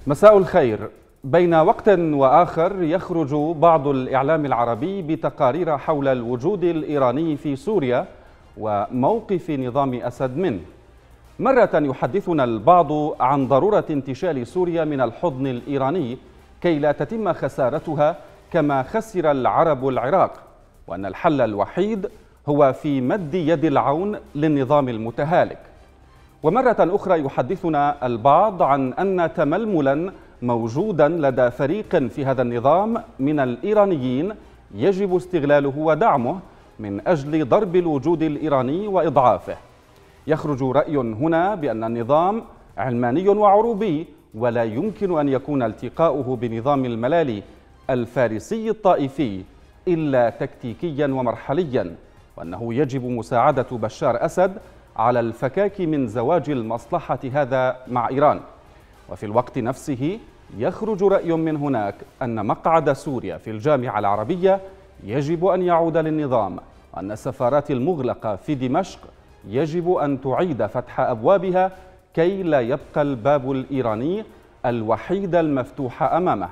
مساء الخير. بين وقت وآخر يخرج بعض الإعلام العربي بتقارير حول الوجود الإيراني في سوريا وموقف نظام أسد منه. مرة يحدثنا البعض عن ضرورة انتشال سوريا من الحضن الإيراني كي لا تتم خسارتها كما خسر العرب العراق، وأن الحل الوحيد هو في مد يد العون للنظام المتهالك. ومرة أخرى يحدثنا البعض عن أن تململا موجودا لدى فريق في هذا النظام من الإيرانيين يجب استغلاله ودعمه من أجل ضرب الوجود الإيراني وإضعافه. يخرج رأي هنا بأن النظام علماني وعروبي، ولا يمكن أن يكون التقاؤه بنظام الملالي الفارسي الطائفي إلا تكتيكيا ومرحليا، وأنه يجب مساعدة بشار أسد على الفكاك من زواج المصلحة هذا مع إيران. وفي الوقت نفسه يخرج رأي من هناك أن مقعد سوريا في الجامعة العربية يجب أن يعود للنظام، وأن السفارات المغلقة في دمشق يجب أن تعيد فتح أبوابها كي لا يبقى الباب الإيراني الوحيد المفتوح أمامه.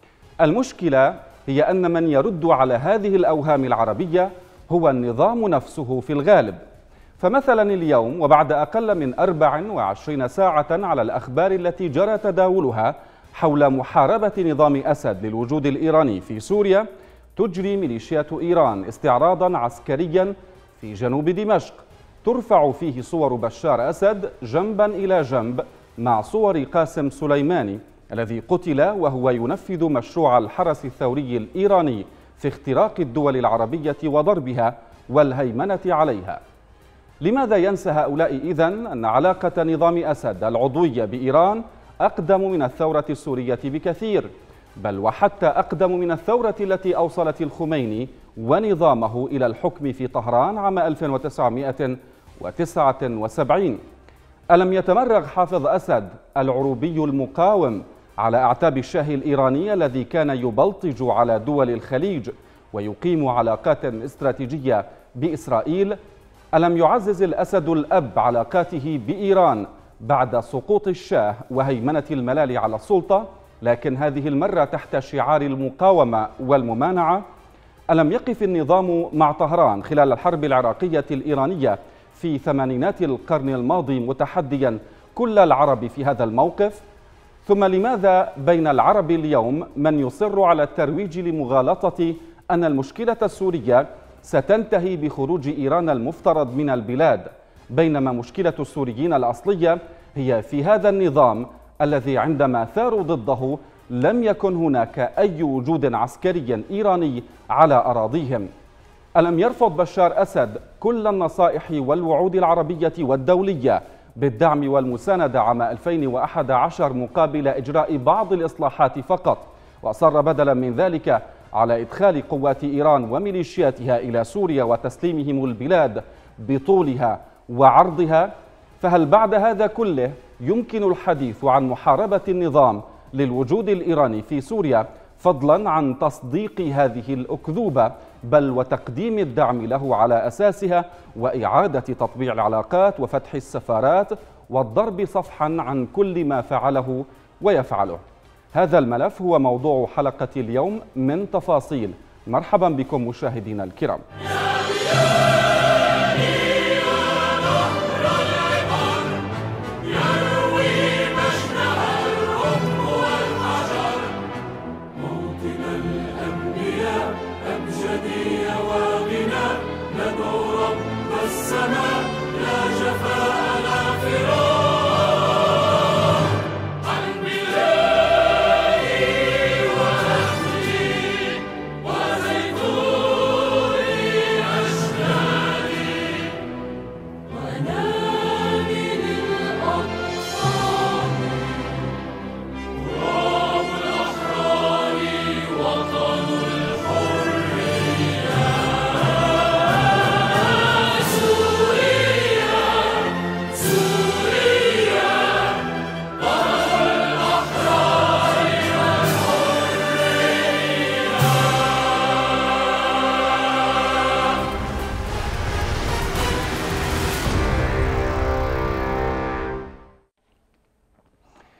المشكلة هي أن من يرد على هذه الأوهام العربية هو النظام نفسه في الغالب. فمثلا اليوم وبعد أقل من 24 ساعة على الأخبار التي جرى تداولها حول محاربة نظام أسد للوجود الإيراني في سوريا، تجري ميليشيات إيران استعراضا عسكريا في جنوب دمشق ترفع فيه صور بشار أسد جنبا إلى جنب مع صور قاسم سليماني الذي قتل وهو ينفذ مشروع الحرس الثوري الإيراني في اختراق الدول العربية وضربها والهيمنة عليها. لماذا ينسى هؤلاء إذن أن علاقة نظام أسد العضوية بإيران أقدم من الثورة السورية بكثير، بل وحتى أقدم من الثورة التي أوصلت الخميني ونظامه إلى الحكم في طهران عام 1979. ألم يتمرغ حافظ أسد العروبي المقاوم على أعتاب الشاه الإيراني الذي كان يبلطج على دول الخليج ويقيم علاقات استراتيجية بإسرائيل؟ ألم يعزز الأسد الأب علاقاته بإيران بعد سقوط الشاه وهيمنة الملالي على السلطة، لكن هذه المرة تحت شعار المقاومة والممانعة؟ ألم يقف النظام مع طهران خلال الحرب العراقية الإيرانية في ثمانينات القرن الماضي متحديا كل العرب في هذا الموقف؟ ثم لماذا بين العرب اليوم من يصر على الترويج لمغالطة أن المشكلة السورية ستنتهي بخروج إيران المفترض من البلاد، بينما مشكلة السوريين الأصلية هي في هذا النظام الذي عندما ثاروا ضده لم يكن هناك أي وجود عسكري إيراني على أراضيهم؟ ألم يرفض بشار أسد كل النصائح والوعود العربية والدولية بالدعم والمساندة عام 2011 مقابل إجراء بعض الإصلاحات فقط، وأصر بدلا من ذلك على إدخال قوات إيران وميليشياتها إلى سوريا وتسليمهم البلاد بطولها وعرضها؟ فهل بعد هذا كله يمكن الحديث عن محاربة النظام للوجود الإيراني في سوريا فضلا عن تصديق هذه الأكذوبة، بل وتقديم الدعم له على أساسها وإعادة تطبيع العلاقات وفتح السفارات والضرب صفحا عن كل ما فعله ويفعله؟ هذا الملف هو موضوع حلقة اليوم من تفاصيل. مرحبا بكم مشاهدينا الكرام.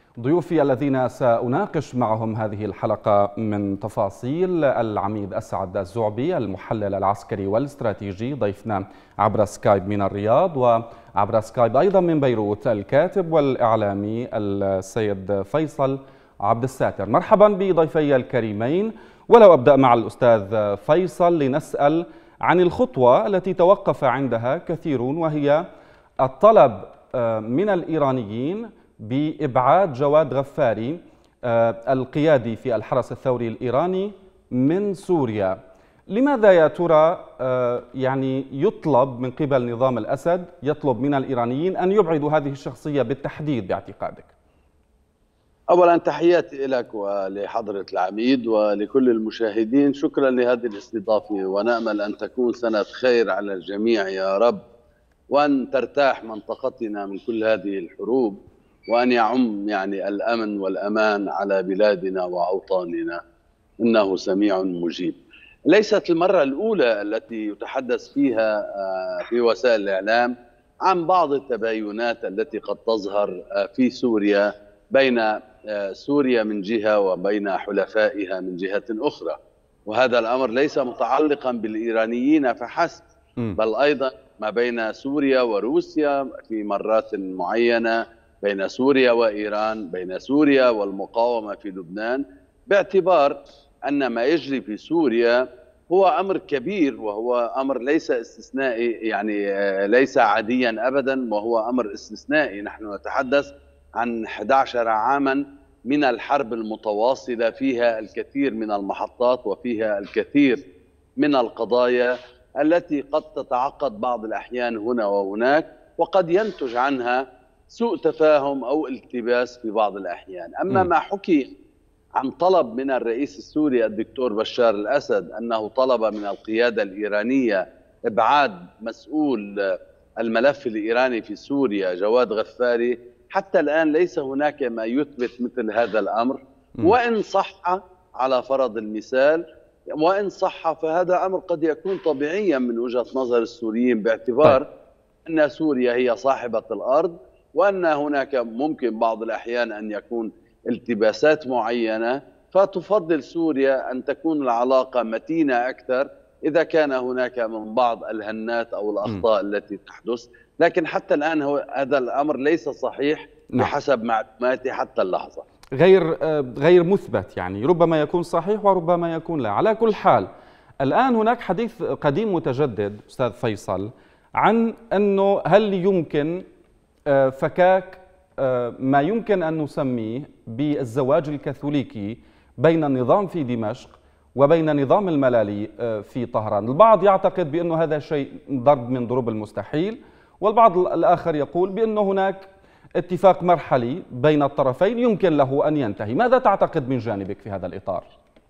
ضيوفي الذين سأناقش معهم هذه الحلقة من تفاصيل: العميد أسعد الزعبي المحلل العسكري والاستراتيجي ضيفنا عبر سكايب من الرياض، وعبر سكايب أيضا من بيروت الكاتب والإعلامي السيد فيصل عبد الساتر. مرحبا بضيفي الكريمين. ولو أبدأ مع الأستاذ فيصل لنسأل عن الخطوة التي توقف عندها كثيرون، وهي الطلب من الإيرانيين بإبعاد جواد غفاري القيادي في الحرس الثوري الإيراني من سوريا. لماذا يا ترى يعني يطلب من قبل نظام الأسد، يطلب من الإيرانيين أن يبعدوا هذه الشخصية بالتحديد باعتقادك؟ أولا تحياتي لك ولحضرة العميد ولكل المشاهدين. شكرا لهذه الاستضافة، ونأمل أن تكون سنة خير على الجميع يا رب، وأن ترتاح منطقتنا من كل هذه الحروب، وأن يعم يعني الأمن والأمان على بلادنا وأوطاننا، إنه سميع مجيب. ليست المرة الأولى التي يتحدث فيها في وسائل الإعلام عن بعض التباينات التي قد تظهر في سوريا بين سوريا من جهة وبين حلفائها من جهة أخرى، وهذا الأمر ليس متعلقا بالإيرانيين فحسب، بل أيضا ما بين سوريا وروسيا في مرات معينة، بين سوريا وإيران، بين سوريا والمقاومة في لبنان، باعتبار أن ما يجري في سوريا هو أمر كبير، وهو أمر ليس استثنائي، يعني ليس عاديا أبدا، وهو أمر استثنائي. نحن نتحدث عن 11 عاما من الحرب المتواصلة، فيها الكثير من المحطات وفيها الكثير من القضايا التي قد تتعقد بعض الأحيان هنا وهناك، وقد ينتج عنها سوء تفاهم أو التباس في بعض الأحيان. أما ما حكي عن طلب من الرئيس السوري الدكتور بشار الأسد أنه طلب من القيادة الإيرانية إبعاد مسؤول الملف الإيراني في سوريا جواد غفاري، حتى الآن ليس هناك ما يثبت مثل هذا الأمر. وإن صح على فرض المثال، وإن صح فهذا أمر قد يكون طبيعيا من وجهة نظر السوريين، باعتبار أن سوريا هي صاحبة الأرض، وأن هناك ممكن بعض الأحيان أن يكون التباسات معينة، فتفضل سوريا أن تكون العلاقة متينة أكثر إذا كان هناك من بعض الهنات أو الأخطاء التي تحدث. لكن حتى الآن هذا الأمر ليس صحيح بحسب معلوماتي حتى اللحظة، غير مثبت، يعني ربما يكون صحيح وربما يكون لا. على كل حال، الآن هناك حديث قديم متجدد أستاذ فيصل عن أنه هل يمكن فكاك ما يمكن أن نسميه بالزواج الكاثوليكي بين النظام في دمشق وبين نظام الملالي في طهران. البعض يعتقد بأنه هذا شيء ضرب من ضروب المستحيل، والبعض الآخر يقول بأنه هناك اتفاق مرحلي بين الطرفين يمكن له أن ينتهي. ماذا تعتقد من جانبك في هذا الإطار؟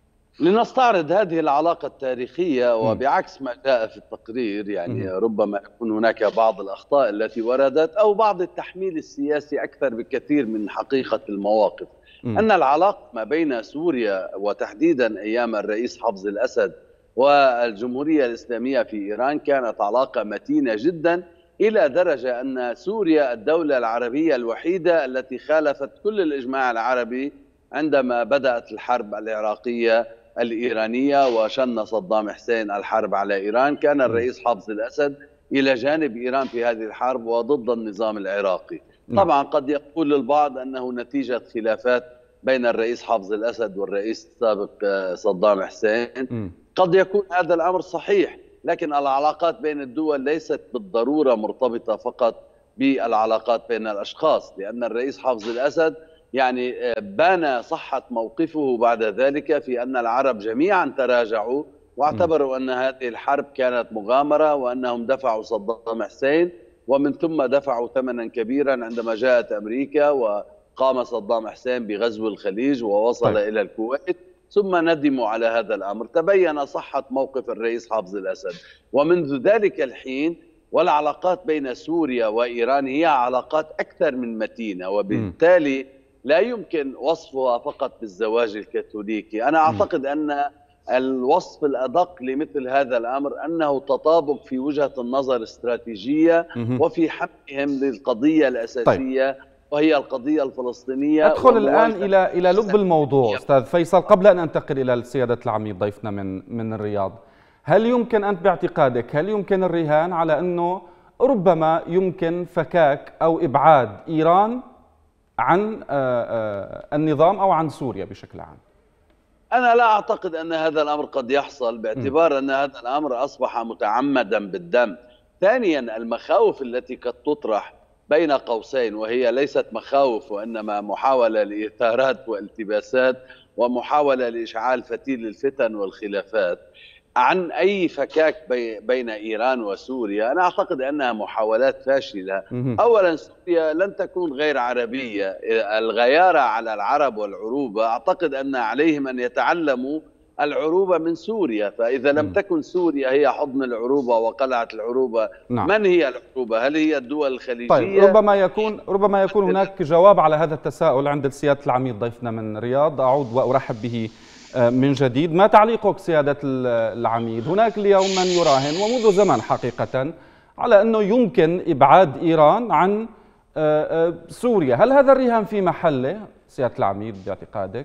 لنستعرض هذه العلاقة التاريخية، وبعكس ما جاء في التقرير يعني ربما يكون هناك بعض الأخطاء التي وردت أو بعض التحميل السياسي أكثر بكثير من حقيقة المواقف. أن العلاقة ما بين سوريا وتحديدا أيام الرئيس حافظ الأسد والجمهورية الإسلامية في إيران كانت علاقة متينة جدا، إلى درجة أن سوريا الدولة العربية الوحيدة التي خالفت كل الإجماع العربي عندما بدأت الحرب العراقية الإيرانية وشن صدام حسين الحرب على إيران. كان الرئيس حافظ الأسد إلى جانب إيران في هذه الحرب وضد النظام العراقي. طبعا قد يقول البعض أنه نتيجة خلافات بين الرئيس حافظ الأسد والرئيس السابق صدام حسين، قد يكون هذا الأمر صحيح، لكن العلاقات بين الدول ليست بالضرورة مرتبطة فقط بالعلاقات بين الأشخاص، لأن الرئيس حافظ الأسد يعني بان صحة موقفه بعد ذلك في أن العرب جميعا تراجعوا واعتبروا أن هذه الحرب كانت مغامرة، وأنهم دفعوا صدام حسين، ومن ثم دفعوا ثمنا كبيرا عندما جاءت أمريكا وقام صدام حسين بغزو الخليج ووصل إلى الكويت، ثم ندموا على هذا الأمر. تبين صحة موقف الرئيس حافظ الأسد، ومنذ ذلك الحين والعلاقات بين سوريا وإيران هي علاقات أكثر من متينة، وبالتالي لا يمكن وصفها فقط بالزواج الكاثوليكي. أنا أعتقد أن الوصف الأدق لمثل هذا الأمر أنه تطابق في وجهة النظر الاستراتيجية وفي حقهم للقضية الأساسية وهي القضية الفلسطينية. أدخل الآن إلى لب الموضوع أستاذ فيصل قبل أن أنتقل إلى سيادة العميد ضيفنا من الرياض. هل يمكن أنت باعتقادك هل يمكن الرهان على أنه ربما يمكن فكاك أو إبعاد إيران عن النظام أو عن سوريا بشكل عام؟ أنا لا أعتقد أن هذا الأمر قد يحصل، باعتبار أن هذا الأمر أصبح متعمدا بالدم. ثانيا، المخاوف التي قد تطرح بين قوسين، وهي ليست مخاوف وإنما محاولة لإثارات والتباسات ومحاولة لإشعال فتيل الفتن والخلافات عن أي فكاك بين إيران وسوريا، أنا أعتقد أنها محاولات فاشلة. أولا، سوريا لن تكون غير عربية. الغيارة على العرب والعروبة، أعتقد أن عليهم أن يتعلموا العروبة من سوريا. فإذا لم تكن سوريا هي حضن العروبة وقلعة العروبة، من هي العروبة؟ هل هي الدول الخليجية؟ طيب، ربما يكون هناك جواب على هذا التساؤل عند سيادة العميد ضيفنا من الرياض. أعود وأرحب به من جديد. ما تعليقك سيادة العميد؟ هناك اليوم من يراهن ومنذ زمن حقيقة على أنه يمكن إبعاد إيران عن سوريا. هل هذا الرهان في محله سيادة العميد باعتقادك؟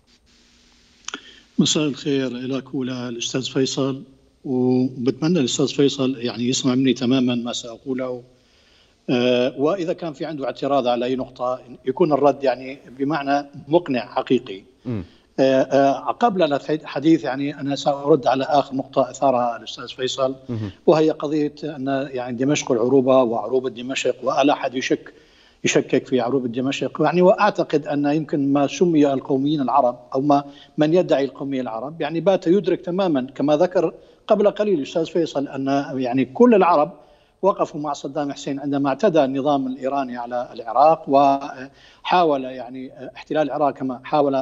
مساء الخير لك وللأستاذ فيصل، وبتمنى الأستاذ فيصل يعني يسمع مني تماما ما سأقوله، وإذا كان في عنده اعتراض على أي نقطة يكون الرد يعني بمعنى مقنع حقيقي. قبل الحديث يعني أنا سأرد على آخر نقطة أثارها الأستاذ فيصل، وهي قضية أن يعني دمشق العروبة وعروبة دمشق، ولا أحد يشكك في عروبة دمشق يعني. وأعتقد أن يمكن ما سمي القوميين العرب أو من يدعي القومية العرب يعني بات يدرك تماما كما ذكر قبل قليل الأستاذ فيصل أن يعني كل العرب وقفوا مع صدام حسين عندما اعتدى النظام الإيراني على العراق وحاول يعني احتلال العراق، كما حاول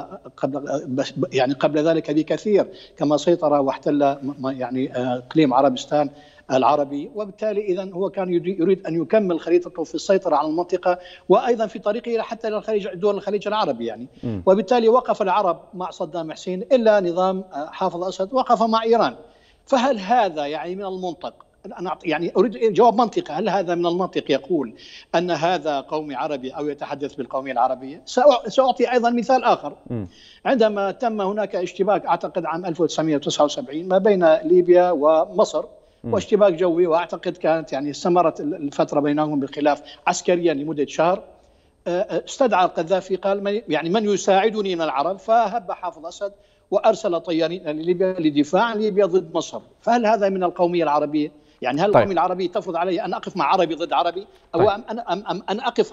قبل ذلك بكثير، كما سيطر واحتل يعني اقليم عربستان العربي. وبالتالي اذا هو كان يريد ان يكمل خريطته في السيطره على المنطقه، وايضا في طريقه حتى للخليج، دول الخليج العربي يعني. وبالتالي وقف العرب مع صدام حسين، الا نظام حافظ اسد وقف مع ايران. فهل هذا يعني من المنطق، أنا يعني أريد جواب منطقي، هل هذا من المنطق يقول أن هذا قومي عربي أو يتحدث بالقومية العربيه؟ سأعطي أيضا مثال آخر. عندما تم هناك اشتباك أعتقد عام 1979 ما بين ليبيا ومصر، واشتباك جوي، وأعتقد كانت يعني استمرت الفترة بينهم بالخلاف عسكريا لمدة شهر. استدعى القذافي قال يعني من يساعدني من العرب، فهب حافظ أسد وأرسل طيارين لليبيا لدفاع عن ليبيا ضد مصر. فهل هذا من القومية العربية؟ يعني هل القومية العربية تفرض علي أن أقف مع عربي ضد عربي؟ أو أن أقف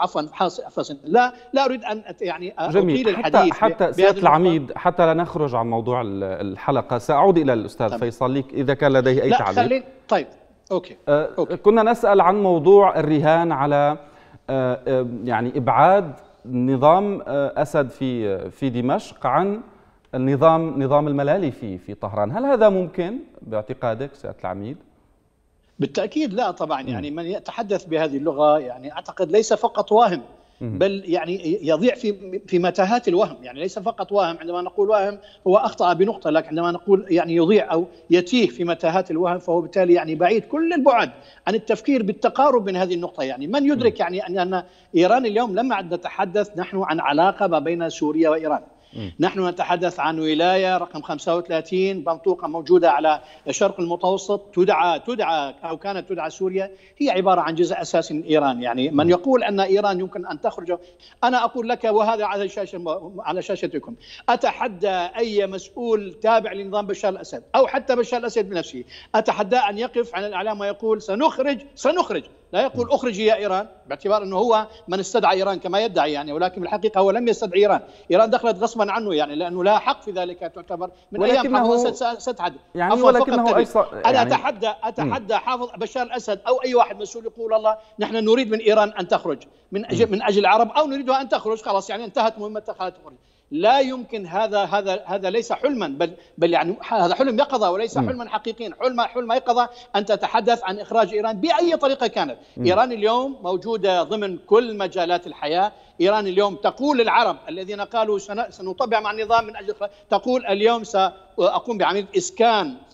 لا أريد أن يعني أطيل الحديث. حتى سيادة العميد، حتى لا نخرج عن موضوع الحلقة، سأعود إلى الأستاذ فيصل لك إذا كان لديه أي تعليق. طيب أوكي. كنا نسأل عن موضوع الرهان على يعني إبعاد نظام أسد في دمشق عن نظام الملالي في طهران. هل هذا ممكن باعتقادك سيادة العميد؟ بالتأكيد لا طبعا. يعني من يتحدث بهذه اللغة يعني أعتقد ليس فقط واهم، بل يعني يضيع في متاهات الوهم. يعني ليس فقط واهم، عندما نقول واهم هو أخطأ بنقطة، لكن عندما نقول يعني يضيع أو يتيه في متاهات الوهم فهو بالتالي يعني بعيد كل البعد عن التفكير بالتقارب من هذه النقطة. يعني من يدرك يعني أن إيران اليوم لما نتحدث نحن عن علاقة ما بين سوريا وإيران، نحن نتحدث عن ولاية رقم 35 منطقة موجودة على الشرق المتوسط تدعى أو كانت تدعى سوريا، هي عبارة عن جزء أساسي من إيران. يعني من يقول أن إيران يمكن أن تخرج، أنا أقول لك وهذا على شاشتكم، أتحدى أي مسؤول تابع لنظام بشار الأسد أو حتى بشار الأسد بنفسه، أتحدى أن يقف على الإعلام ويقول سنخرج، لا يقول اخرجي يا ايران، باعتبار انه هو من استدعى ايران كما يدعي يعني، ولكن بالحقيقه هو لم يستدعي ايران، ايران دخلت غصبا عنه يعني، لانه لا حق في ذلك، تعتبر من ايام حافظ الاسد ستحدث يعني. ولكنه انا اتحدى حافظ بشار الاسد او اي واحد مسؤول يقول الله نحن نريد من ايران ان تخرج من اجل العرب، او نريدها ان تخرج، خلاص يعني انتهت مهمتها، خلت تخرج. لا يمكن، هذا ليس حلما، بل يعني هذا حلم يقظة وليس حلما حقيقيا. حلم يقظة أن تتحدث عن إخراج إيران بأي طريقة كانت. إيران اليوم موجودة ضمن كل مجالات الحياة. إيران اليوم تقول للعرب الذين قالوا سنطبع مع النظام من أجل، تقول اليوم سأقوم بعملية إسكان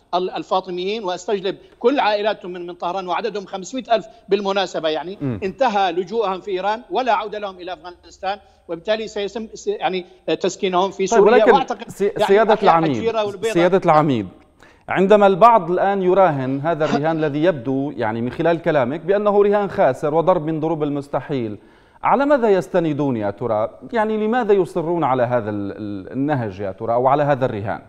الفاطميين واستجلب كل عائلاتهم من طهران، وعددهم 500,000 بالمناسبة، يعني انتهى لجوءهم في إيران ولا عودة لهم إلى أفغانستان، وبالتالي سيتم يعني تسكينهم في سوريا. ولكن واعتقد سيادة العميد، عندما البعض الآن يراهن هذا الرهان الذي يبدو يعني من خلال كلامك بأنه رهان خاسر وضرب من ضروب المستحيل، على ماذا يستندون يا ترى؟ يعني لماذا يصرون على هذا النهج يا ترى، أو على هذا الرهان؟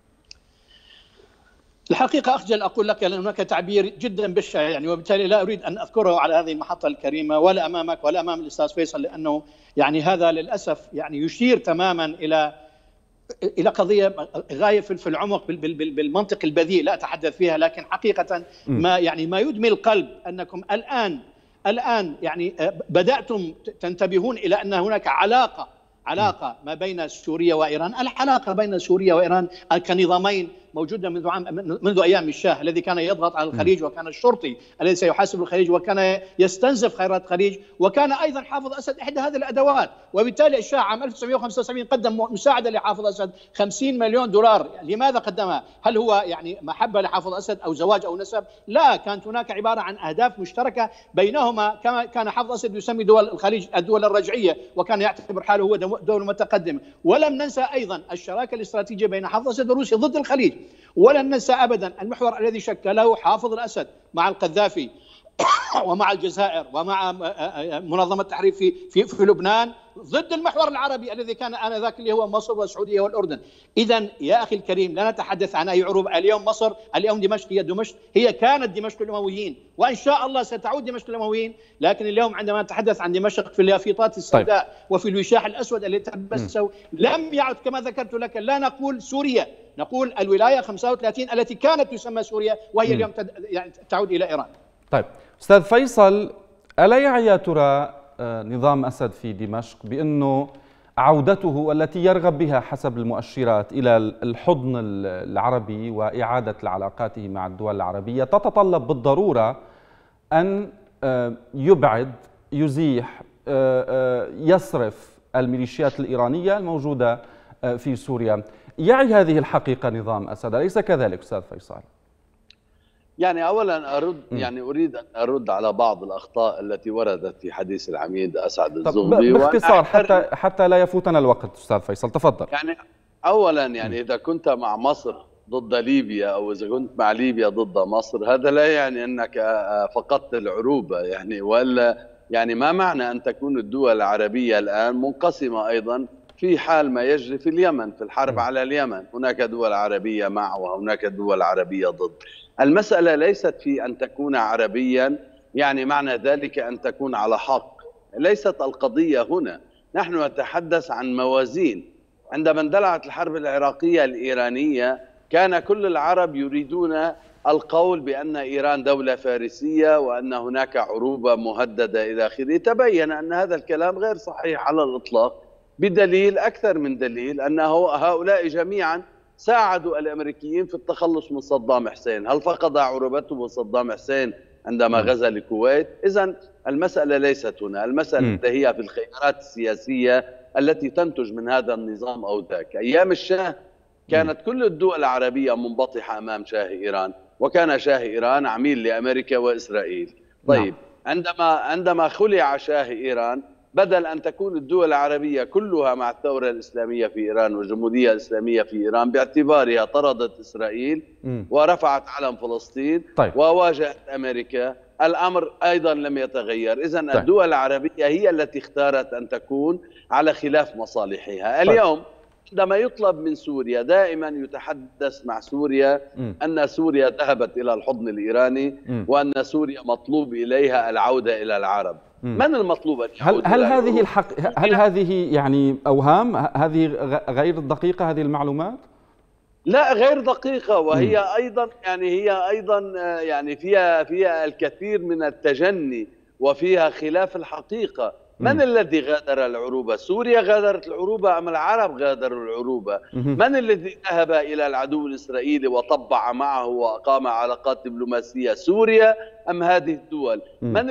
الحقيقة أخجل أقول لك أن هناك تعبير جدا بشع، يعني وبالتالي لا أريد أن أذكره على هذه المحطة الكريمة ولا أمامك ولا أمام الأستاذ فيصل، لأنه يعني هذا للأسف يعني يشير تماما إلى قضية غاية في العمق بالمنطق البذيء لا أتحدث فيها، لكن حقيقة ما يدمي القلب أنكم الآن يعني بدأتم تنتبهون إلى أن هناك علاقة ما بين سوريا وإيران. العلاقة بين سوريا وإيران كنظامين موجودة منذ أيام الشاه الذي كان يضغط على الخليج، وكان الشرطي الذي سيحاسب الخليج، وكان يستنزف خيرات الخليج، وكان أيضا حافظ أسد إحدى هذه الأدوات. وبالتالي الشاه عام 1975 قدم مساعدة لحافظ أسد 50 مليون دولار. لماذا قدمها؟ هل هو يعني محبة لحافظ أسد أو زواج أو نسب؟ لا، كانت هناك عبارة عن أهداف مشتركة بينهما. كما كان حافظ أسد يسمي دول الخليج الدول الرجعية، وكان يعتبر حاله هو دولة متقدمة. ولم ننسى أيضا الشراكة الاستراتيجية بين حافظ أسد وروسيا ضد الخليج. ولن ننسى أبدا المحور الذي شكله حافظ الأسد مع القذافي ومع الجزائر ومع منظمة التحرير في لبنان ضد المحور العربي الذي كان آنذاك اللي هو مصر والسعودية والأردن. إذا يا أخي الكريم، لا نتحدث عن أي عروبة. اليوم مصر، اليوم دمشق، هي كانت دمشق الأمويين، وإن شاء الله ستعود دمشق الأمويين. لكن اليوم عندما نتحدث عن دمشق في اليافطات السوداء وفي الوشاح الأسود الذي تبثوا، لم يعد كما ذكرت لك، لا نقول سوريا، نقول الولاية 35 التي كانت تسمى سوريا، وهي اليوم يعني تعود إلى إيران. طيب أستاذ فيصل، ألا يعي يا ترى نظام أسد في دمشق بأنه عودته التي يرغب بها حسب المؤشرات إلى الحضن العربي وإعادة علاقاته مع الدول العربية تتطلب بالضرورة أن يبعد، يزيح، يصرف الميليشيات الإيرانية الموجودة في سوريا؟ يعي هذه الحقيقة نظام أسد، أليس كذلك أستاذ فيصل؟ يعني أولا أريد أن أرد على بعض الأخطاء التي وردت في حديث العميد أسعد الزغبي باختصار حتى لا يفوتنا الوقت. أستاذ فيصل تفضل. يعني أولا إذا كنت مع مصر ضد ليبيا، أو إذا كنت مع ليبيا ضد مصر، هذا لا يعني أنك فقدت العروبة، يعني ولا يعني ما معنى أن تكون الدول العربية الآن منقسمة أيضا في حال ما يجري في اليمن، في الحرب على اليمن. هناك دول عربية مع وهناك دول عربية ضد. المسألة ليست في أن تكون عربيا يعني معنى ذلك أن تكون على حق، ليست القضية هنا. نحن نتحدث عن موازين. عندما اندلعت الحرب العراقية الإيرانية كان كل العرب يريدون القول بأن إيران دولة فارسية وأن هناك عروبة مهددة إلى آخره. تبين أن هذا الكلام غير صحيح على الإطلاق، بدليل أكثر من دليل أن هؤلاء جميعا ساعدوا الأمريكيين في التخلص من صدام حسين. هل فقد عروبته صدام حسين عندما غزا الكويت؟ إذن المسألة ليست هنا، المسألة هي في الخيارات السياسية التي تنتج من هذا النظام أو ذاك. أيام الشاه كانت كل الدول العربية منبطحة أمام شاه إيران، وكان شاه إيران عميل لأمريكا وإسرائيل. طيب عندما خلع شاه إيران، بدل أن تكون الدول العربية كلها مع الثورة الإسلامية في إيران والجمهورية الإسلامية في إيران باعتبارها طردت إسرائيل ورفعت علم فلسطين وواجهت أمريكا، الأمر أيضا لم يتغير. إذن الدول العربية هي التي اختارت أن تكون على خلاف مصالحها. اليوم عندما يطلب من سوريا، دائما يتحدث مع سوريا أن سوريا ذهبت إلى الحضن الإيراني وأن سوريا مطلوب إليها العودة إلى العرب. من المطلوب أن يعود؟ هل هذه يعني أوهام؟ هذه غير دقيقة هذه المعلومات؟ لا، غير دقيقة، وهي أيضا يعني فيها الكثير من التجني وفيها خلاف الحقيقة. من الذي غادر العروبة؟ سوريا غادرت العروبة أم العرب غادروا العروبة؟ من الذي ذهب إلى العدو الإسرائيلي وطبع معه وأقام علاقات دبلوماسية؟ سوريا أم هذه الدول؟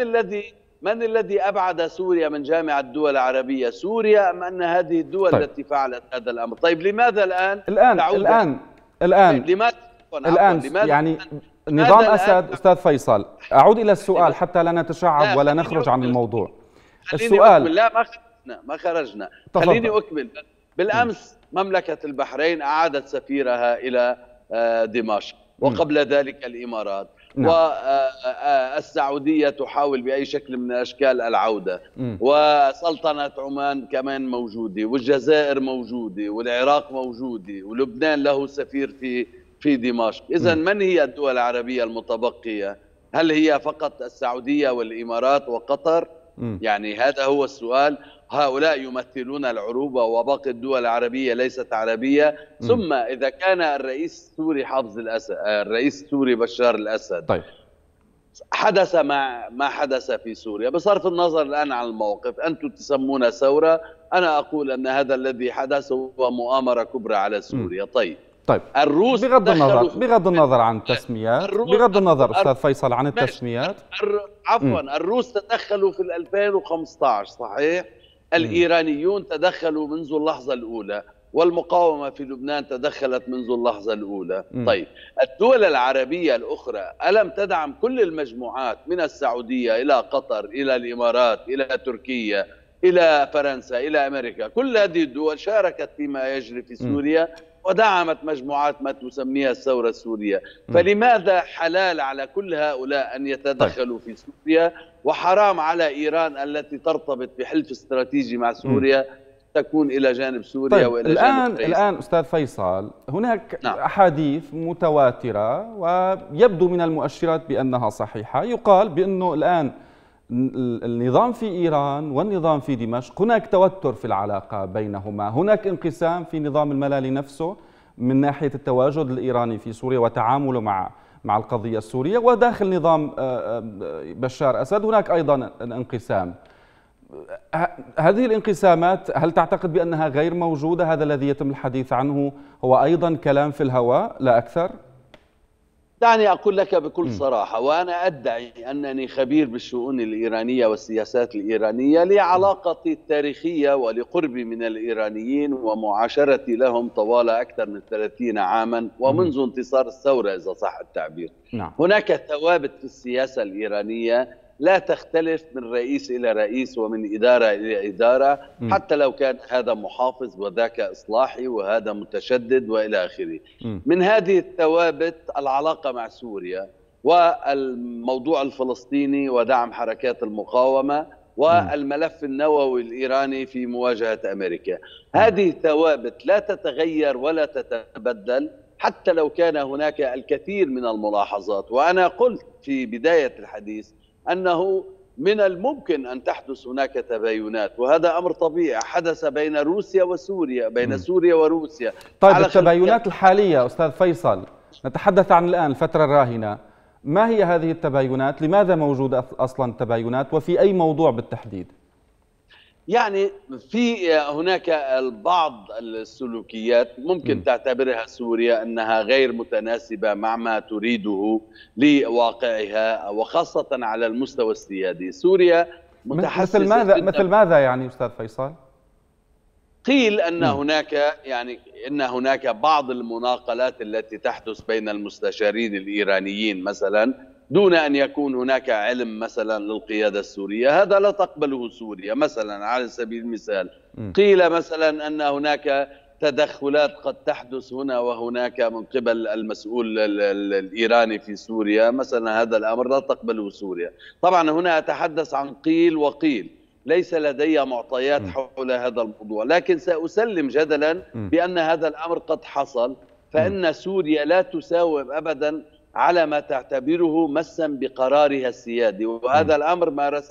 من الذي أبعد سوريا من جامعة الدول العربية؟ سوريا أم أن هذه الدول التي فعلت هذا الأمر؟ طيب لماذا الآن لماذا الآن يعني نظام أسد أستاذ فيصل، أعود إلى السؤال حتى لا نتشعب ولا نخرج عن الموضوع. السؤال لا ما خرجنا. خليني أكمل. بالأمس مملكة البحرين أعادت سفيرها إلى دمشق، وقبل ذلك الإمارات. والسعودية تحاول بأي شكل من الأشكال العودة، وسلطنة عمان كمان موجودة، والجزائر موجودة، والعراق موجودة، ولبنان له سفير في دمشق. إذن من هي الدول العربية المتبقية؟ هل هي فقط السعودية والإمارات وقطر؟ يعني هذا هو السؤال. هؤلاء يمثلون العروبة وباقي الدول العربية ليست عربية. ثم إذا كان الرئيس السوري حافظ الأسد، الرئيس السوري بشار الأسد، طيب، حدث ما حدث في سوريا، بصرف النظر الآن عن الموقف، أنتم تسمونه ثورة، أنا أقول أن هذا الذي حدث هو مؤامرة كبرى على سوريا. طيب الروس بغض النظر عن التسميات، بغض النظر أستاذ فيصل عن التسميات، عفوا، الروس تدخلوا في 2015 صحيح، الإيرانيون تدخلوا منذ اللحظة الأولى، والمقاومة في لبنان تدخلت منذ اللحظة الأولى. طيب الدول العربية الأخرى ألم تدعم كل المجموعات من السعودية إلى قطر إلى الإمارات إلى تركيا إلى فرنسا إلى أمريكا؟ كل هذه الدول شاركت فيما يجري في سوريا ودعمت مجموعات ما تسميها الثورة السورية. فلماذا حلال على كل هؤلاء أن يتدخلوا في سوريا، وحرام على إيران التي ترتبط بحلف استراتيجي مع سوريا تكون إلى جانب سوريا؟ طيب وإلى جانب الآن أستاذ فيصل، هناك أحاديث متواترة ويبدو من المؤشرات بأنها صحيحة، يقال بأنه الآن النظام في إيران والنظام في دمشق هناك توتر في العلاقة بينهما، هناك انقسام في نظام الملالي نفسه من ناحية التواجد الإيراني في سوريا وتعامله مع القضية السورية، وداخل نظام بشار أسد هناك أيضا انقسام. هذه الانقسامات هل تعتقد بأنها غير موجودة؟ هذا الذي يتم الحديث عنه هو أيضا كلام في الهواء لا أكثر؟ دعني أقول لك بكل صراحة، وأنا أدعي أنني خبير بالشؤون الإيرانية والسياسات الإيرانية لعلاقتي التاريخية ولقربي من الإيرانيين ومعاشرتي لهم طوال أكثر من 30 عاما ومنذ انتصار الثورة إذا صح التعبير. هناك ثوابت في السياسة الإيرانية لا تختلف من رئيس إلى رئيس ومن إدارة إلى إدارة، حتى لو كان هذا محافظ وذاك إصلاحي وهذا متشدد وإلى آخره. من هذه الثوابت العلاقة مع سوريا والموضوع الفلسطيني ودعم حركات المقاومة والملف النووي الإيراني في مواجهة أمريكا. هذه ثوابت لا تتغير ولا تتبدل حتى لو كان هناك الكثير من الملاحظات. وأنا قلت في بداية الحديث أنه من الممكن أن تحدث هناك تباينات، وهذا أمر طبيعي حدث بين روسيا وسوريا، بين سوريا وروسيا. طيب التباينات الحالية أستاذ فيصل، نتحدث عن الآن الفترة الراهنة، ما هي هذه التباينات؟ لماذا موجودة أصلا تباينات وفي أي موضوع بالتحديد؟ يعني في هناك بعض السلوكيات ممكن تعتبرها سوريا أنها غير متناسبة مع ما تريده لواقعها، وخاصة على المستوى السيادي. سوريا متحسسة مثل ماذا يعني أستاذ فيصل؟ قيل أن هناك بعض المناقلات التي تحدث بين المستشارين الإيرانيين مثلا دون أن يكون هناك علم مثلا للقيادة السورية، هذا لا تقبله سوريا. مثلا على سبيل المثال قيل مثلا أن هناك تدخلات قد تحدث هنا وهناك من قبل المسؤول الإيراني في سوريا مثلا، هذا الأمر لا تقبله سوريا. طبعا هنا أتحدث عن قيل وقيل، ليس لدي معطيات حول هذا الموضوع، لكن سأسلم جدلا بأن هذا الأمر قد حصل، فإن سوريا لا تساوم أبدا على ما تعتبره مسا بقرارها السيادي، وهذا الأمر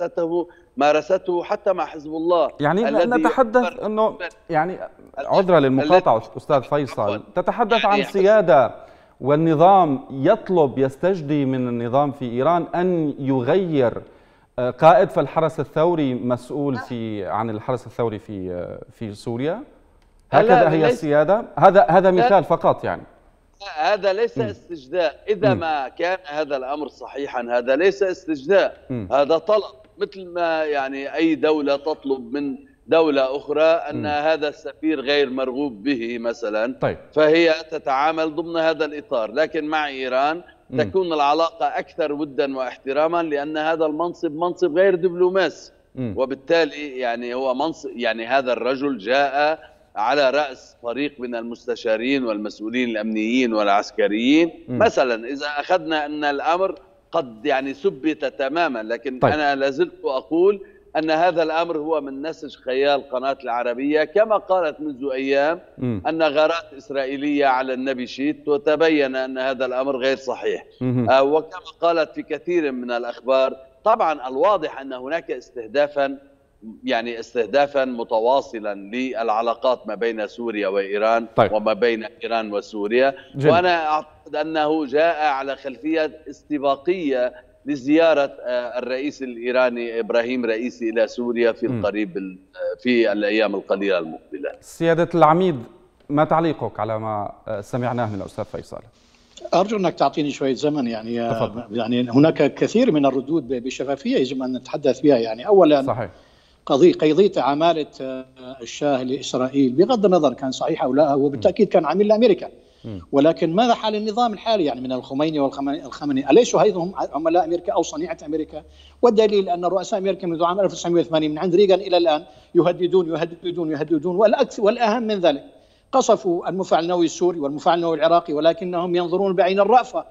مارسته حتى مع حزب الله. يعني نتحدث أنه يعني عذرا للمقاطعة أستاذ فيصل، تتحدث عن سيادة والنظام يستجدي من النظام في إيران أن يغير قائد فالحرس الثوري مسؤول عن الحرس الثوري في سوريا، هكذا هي السيادة. هذا مثال فقط يعني. هذا ليس استجداء، إذا ما كان هذا الأمر صحيحا هذا ليس استجداء، هذا طلب، مثل ما يعني أي دولة تطلب من دولة أخرى أن هذا السفير غير مرغوب به مثلا، طيب. فهي تتعامل ضمن هذا الإطار. لكن مع إيران تكون العلاقة أكثر ودا واحتراما، لأن هذا المنصب منصب غير دبلوماسي، وبالتالي يعني هو منصب، يعني هذا الرجل جاء على رأس فريق من المستشارين والمسؤولين الأمنيين والعسكريين مثلا. إذا أخذنا أن الأمر قد يعني ثبت تماما، لكن طيب. أنا لازلت أقول أن هذا الأمر هو من نسج خيال قناة العربية، كما قالت منذ أيام أن غارات إسرائيلية على النبي شيت، وتبين أن هذا الأمر غير صحيح. وكما قالت في كثير من الأخبار. طبعا الواضح أن هناك استهدافا متواصلا للعلاقات ما بين سوريا وإيران، طيب. وما بين إيران وسوريا. وأنا أعتقد أنه جاء على خلفية استباقية لزيارة الرئيس الإيراني إبراهيم رئيسي إلى سوريا في الأيام القليلة المقبلة. سيادة العميد، ما تعليقك على ما سمعناه من الأستاذ فيصل؟ أرجو أنك تعطيني شوية زمن. يعني هناك كثير من الردود بشفافية يجب أن نتحدث بها. يعني أولا صحيح. قضية عمالة الشاه لإسرائيل بغض النظر كان صحيح أو لا، هو بالتأكيد كان عميل لأمريكا، ولكن ماذا حال النظام الحالي يعني من الخميني والخامنئي؟ أليسوا هذا هم عملاء أمريكا أو صنيعة أمريكا؟ والدليل أن رؤساء أمريكا منذ عام 1980 من عند ريغان إلى الآن يهددون والأهم من ذلك قصفوا المفاعل النووي السوري والمفاعل النووي العراقي، ولكنهم ينظرون بعين الرأفة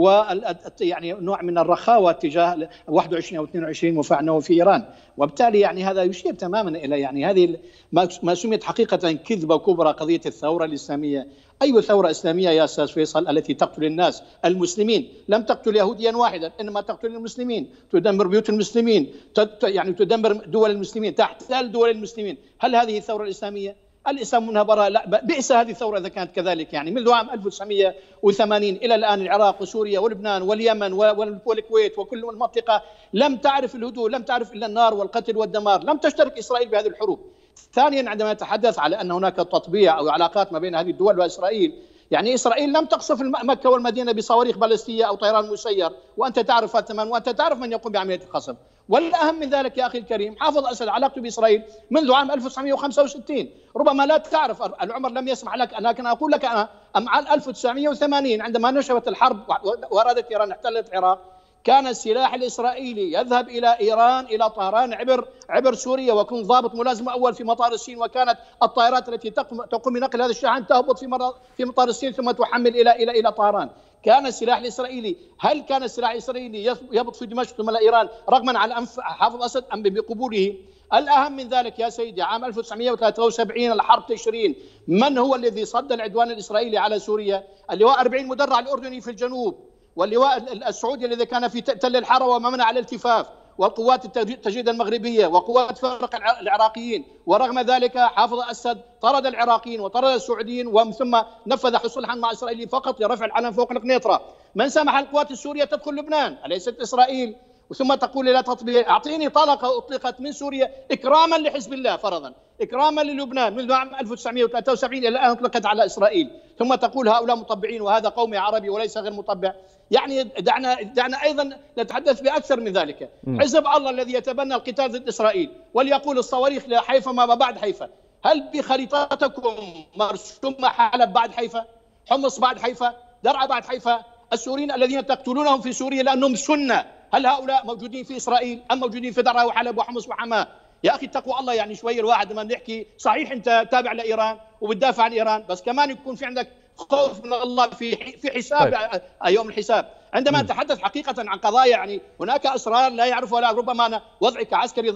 يعني نوع من الرخاوة تجاه 21 أو 22 مفاعل نووي في إيران. وبالتالي يعني هذا يشير تماما إلى يعني هذه ما سميت حقيقة كذبة كبرى، قضية الثورة الإسلامية. أي ثورة إسلامية يا أستاذ فيصل التي تقتل الناس المسلمين؟ لم تقتل يهوديا واحدا، إنما تقتل المسلمين، تدمر بيوت المسلمين، يعني تدمر دول المسلمين، تحتل دول المسلمين. هل هذه الثورة الإسلامية؟ الإسلام منها براء؟ لا، بئس هذه الثورة إذا كانت كذلك. يعني منذ عام 1980 إلى الآن العراق وسوريا ولبنان واليمن والكويت وكل المنطقة لم تعرف الهدوء، لم تعرف إلا النار والقتل والدمار. لم تشترك إسرائيل بهذه الحروب. ثانيا، عندما نتحدث على أن هناك تطبيع أو علاقات ما بين هذه الدول وإسرائيل، يعني إسرائيل لم تقصف مكة والمدينة بصواريخ باليستية أو طيران مسير، وأنت تعرف تماما، وأنت تعرف من يقوم بعملية القصف. والأهم من ذلك يا أخي الكريم، حافظ أسد علاقته بإسرائيل منذ عام 1965. ربما لا تعرف، العمر لم يسمح لك، لكن أقول لك أنا عام 1980 عندما نشبت الحرب وأرادت إيران احتلت العراق، كان السلاح الإسرائيلي يذهب إلى إيران إلى طهران عبر سوريا، وكنت ضابط ملازم أول في مطار الصين، وكانت الطائرات التي تقوم بنقل هذا الشحن تهبط في مطار الصين ثم تحمل إلى طهران. كان السلاح الإسرائيلي، هل كان السلاح الإسرائيلي يهبط في دمشق ثم إلى إيران رغما على أنف حافظ أسد أم بقبوله؟ الأهم من ذلك يا سيدي، عام 1973 الحرب تشرين، من هو الذي صد العدوان الإسرائيلي على سوريا؟ اللواء 40 مدرع الأردني في الجنوب، واللواء السعودي الذي كان في تل الحرة وما منع الالتفاف، والقوات التجديد المغربية وقوات فرق العراقيين. ورغم ذلك حافظ أسد طرد العراقيين وطرد السعوديين، ومن ثم نفذ صلحا مع إسرائيل فقط لرفع العلم فوق القنيطرة. من سمح القوات السورية تدخل لبنان؟ أليست إسرائيل؟ وثم تقول لا تطبيع. أعطيني طلقة أطلقت من سوريا إكراما لحزب الله فرضا، إكراما للبنان منذ عام 1973 إلى الآن أطلقت على إسرائيل، ثم تقول هؤلاء مطبعين وهذا قومي عربي وليس غير مطبع. يعني دعنا أيضا نتحدث بأكثر من ذلك. حزب الله الذي يتبنى القتال ضد إسرائيل وليقول الصواريخ لحيفا ما بعد حيفا، هل بخريطتكم مرسومة حلب بعد حيفا، حمص بعد حيفا، درعا بعد حيفا؟ السوريين الذين تقتلونهم في سوريا لأنهم سنة، هل هؤلاء موجودين في إسرائيل أم موجودين في درعا وحلب وحمص وحماة؟ يا أخي اتقوا الله. يعني شوي الواحد لما نحكي صحيح أنت تابع لإيران وبتدافع عن إيران، بس كمان يكون في عندك خوف من الله في حساب يوم الحساب. عندما نتحدث حقيقة عن قضايا يعني هناك أسرار لا يعرفها ولا ربما أنا وضعي كعسكري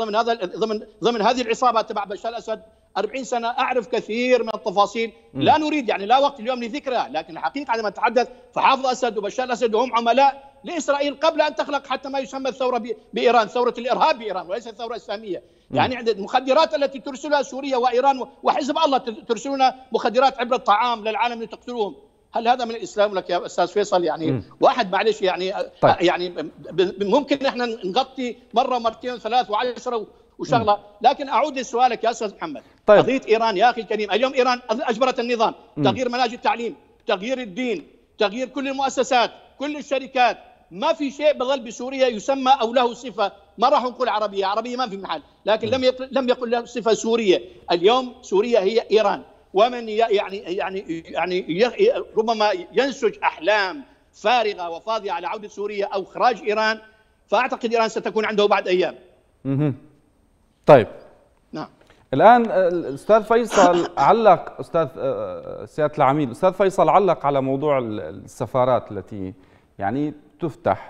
ضمن هذه العصابة تبع بشار الأسد 40 سنة أعرف كثير من التفاصيل، لا نريد يعني لا وقت اليوم لذكرها، لكن الحقيقة عندما نتحدث فحافظ أسد وبشار الأسد وهم عملاء لإسرائيل قبل أن تخلق حتى ما يسمى الثورة بإيران، ثورة الإرهاب بإيران وليس الثورة الإسلامية. يعني عند المخدرات التي ترسلها سوريا وإيران وحزب الله ترسلون مخدرات عبر الطعام للعالم لتقتلوهم، هل هذا من الإسلام لك يا أستاذ فيصل؟ يعني واحد معلش يعني طيب. يعني ممكن احنا نغطي مرة مرتين ثلاث وعشرة وشغلة، لكن أعود لسؤالك يا أستاذ محمد. طيب. قضية إيران يا أخي الكريم، اليوم إيران أجبرت النظام، تغيير مناهج التعليم، تغيير الدين، تغيير كل المؤسسات، كل الشركات، ما في شيء بظل بسوريا يسمى أو له صفة ما راح نقول عربيه، عربيه ما في محل، لكن لم يقل له صفه سوريه. اليوم سوريا هي ايران، ومن يعني ربما ينسج احلام فارغه وفاضيه على عوده سوريا او اخراج ايران، فاعتقد ايران ستكون عنده بعد ايام. طيب. نعم. الان الاستاذ فيصل علق، سياده العميد، الاستاذ فيصل علق على موضوع السفارات التي يعني تفتح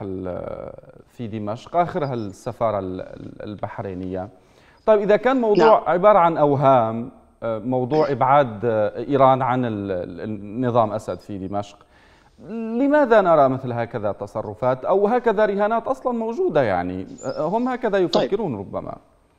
في دمشق، اخرها السفاره البحرينيه. طيب اذا كان موضوع نعم. عباره عن اوهام، موضوع ابعاد ايران عن النظام اسد في دمشق، لماذا نرى مثل هكذا تصرفات او هكذا رهانات اصلا موجوده؟ يعني هم هكذا يفكرون. طيب. ربما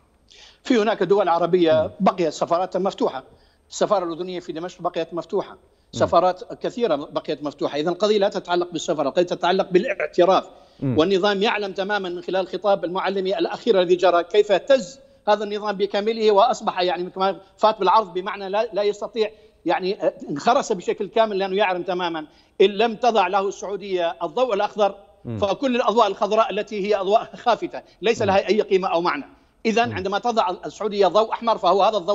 في هناك دول عربيه بقيت سفاراتها مفتوحه، السفاره الاردنيه في دمشق بقيت مفتوحه، سفارات كثيره بقيت مفتوحه. اذا القضيه لا تتعلق بالسفاره، القضيه تتعلق بالاعتراف. والنظام يعلم تماما من خلال خطاب المعلمي الاخير الذي جرى كيف اهتز هذا النظام بكامله، واصبح يعني كما فات بالعرض، بمعنى لا يستطيع، يعني انخرس بشكل كامل، لانه يعلم تماما ان لم تضع له السعوديه الضوء الاخضر فكل الاضواء الخضراء التي هي اضواء خافته ليس لها اي قيمه او معنى. إذا عندما تضع السعودية ضوء أحمر، فهو هذا